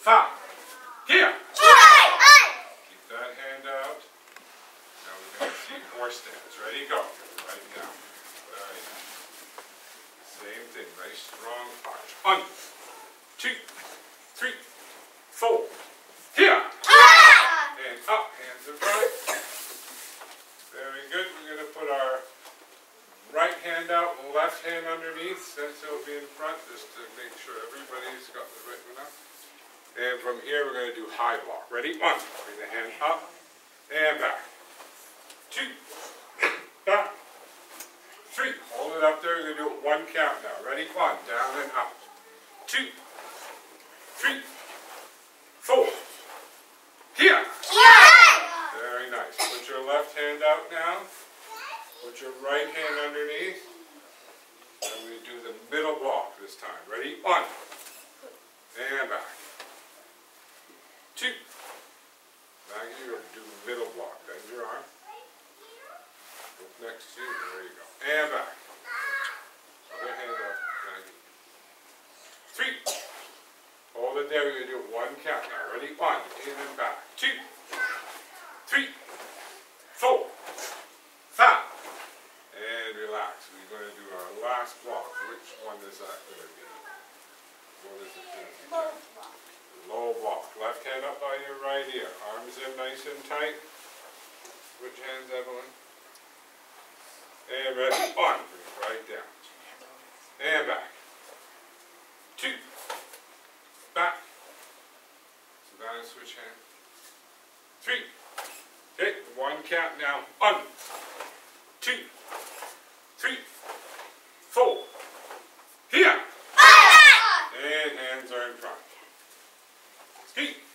five. Here. Keep that hand out. Now we're going to see horse stance. Ready? Go. Right down. Very nice. Same thing. Nice strong punch. 1, 2, 3, 4. Here. And up. Hands in front. Very good. We're going to put our right hand out, left hand underneath, since it'll be in front, just to make sure everybody's got the right one up. And from here, we're going to do high block. Ready? 1. Bring the hand up and back. 2. Back. 3. Hold it up there. We're going to do it 1 count now. Ready? 1. Down and up. 2. 3. 4. Here. Very nice. Put your left hand out now. Put your right hand underneath. And we do the middle block this time. Ready? 1. And back. 2. Now you do middle block. Bend your arm. Look next to you. There you go. And back. Other hand up. 3. Hold it there. We're going to do it 1 count now. Ready? 1. In and back. 2. 3. 4. 5. And relax. We're going to do our last block. Which one is that going to be? What is it going to be? Low block. Low block. Left hand up by your right ear. Arms in nice and tight. Which hands, Evelyn? And ready. 1. Bring it right down. And back. 2. Back. Savannah, switch hand. 3. Okay, 1 count now. 1, 2, 3, 4. Here. And hands are in front. Ski.